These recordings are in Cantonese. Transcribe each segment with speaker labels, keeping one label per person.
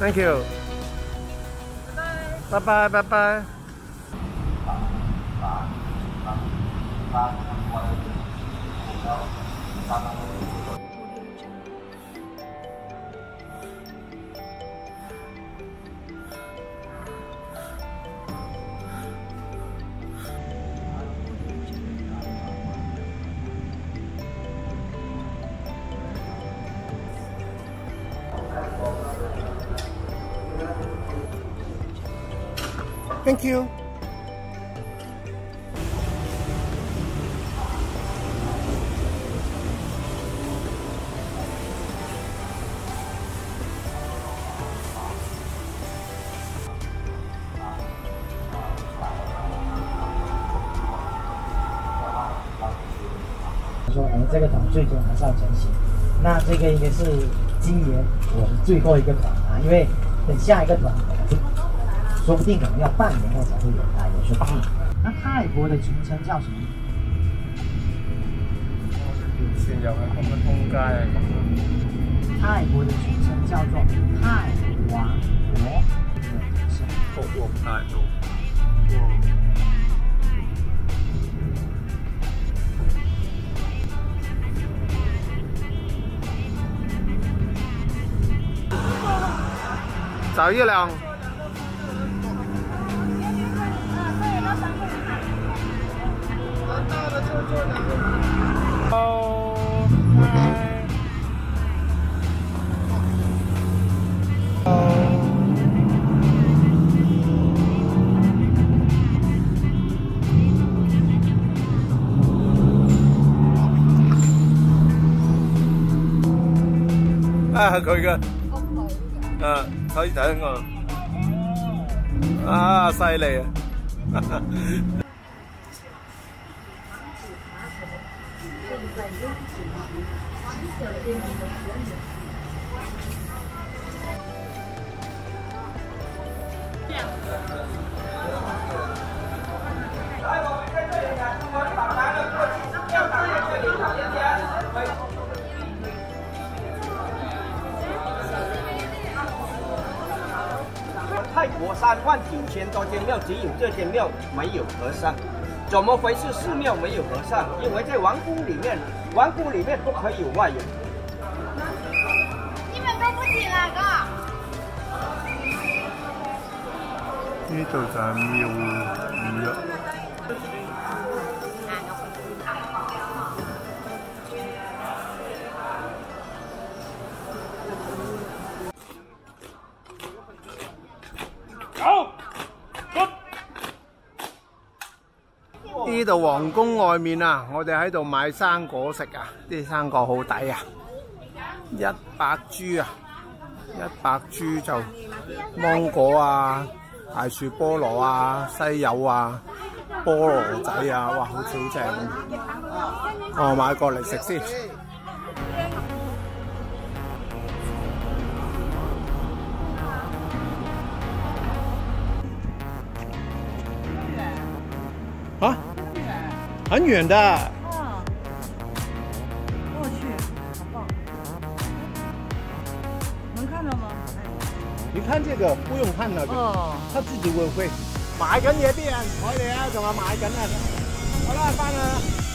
Speaker 1: Thank you。拜拜，拜拜。Thank you。
Speaker 2: 说，这个团最终还是要成型。那这个应该是今年我们最后一个团啊，因为等下一个团可能就说不定可能要半年后才会有啊，也说不定。那泰国的全称叫什么？
Speaker 1: 線又係咁嘅通街啊咁。
Speaker 2: 泰國嘅全稱叫做泰王國
Speaker 1: 國王大道。找一輛。大的就坐2個。哦，嗨。啊，佢嘅。啊，可以睇我。啊，犀利啊！
Speaker 3: 泰国39000多间庙，只有这间庙没有和尚。怎么回事？寺庙没有和尚，因为在王宫里面不可以有外人。
Speaker 4: 你们都不进来个？
Speaker 1: 呢度就係廟宇啊。呢度皇宮外面啊，我哋喺度買生果食啊，啲生果好抵啊，100株啊，100株就芒果啊、大樹菠蘿啊、西柚啊、菠蘿仔啊，哇，好似好正咁。我買過嚟食先。啊？很远的。
Speaker 5: 我去，好棒！能看到吗？
Speaker 1: 你看这个，不用看那个，他自己會買緊嘢啲人，我哋啊仲係買緊啊。好啦，翻啦。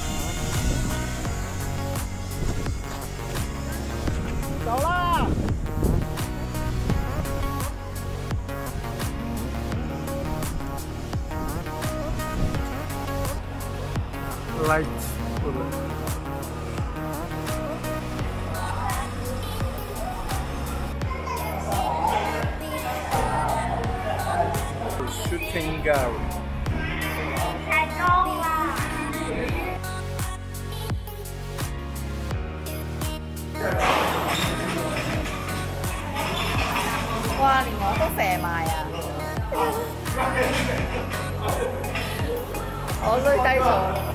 Speaker 1: 走啦！Light shooting gallery。
Speaker 4: 太高了。
Speaker 5: 哇，連我都射埋啊！我累低咗。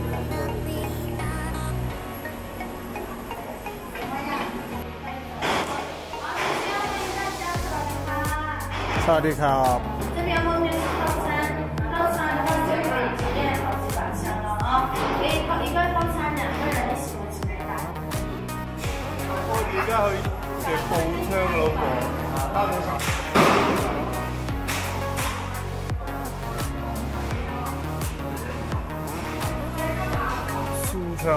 Speaker 1: สวัสดีครับ
Speaker 4: 这边后面是套餐，套餐的话就可以体验好几把枪了啊！一个套餐2个人一起1起来打。
Speaker 1: 我而家去食步槍嗰個。 燒槍。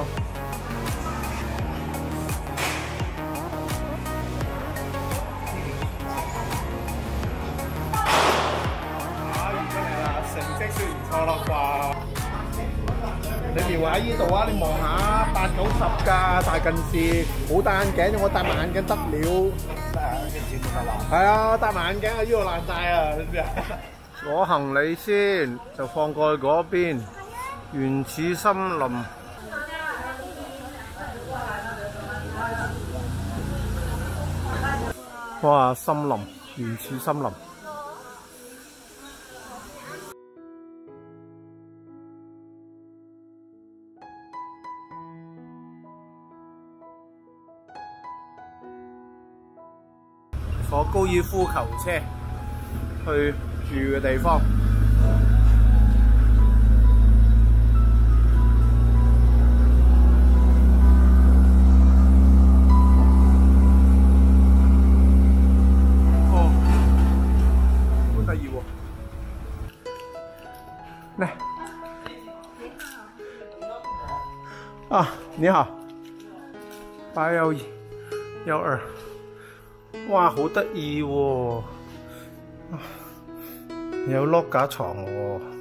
Speaker 1: 成績算唔錯啦啩？你瞄下依度啊！你望下8、90㗎，大近視，冇戴眼鏡，我戴埋眼鏡得了。係啊，戴埋眼鏡啊，依度爛晒啊！你知啊？攞行李先，就放過去嗰邊。原始森林。哇！森林，原始森林。坐高爾夫球車去住嘅地方。哦，好得意喎！嚟啊，你好，811、12。哇，好得意喎！有碌架床喎。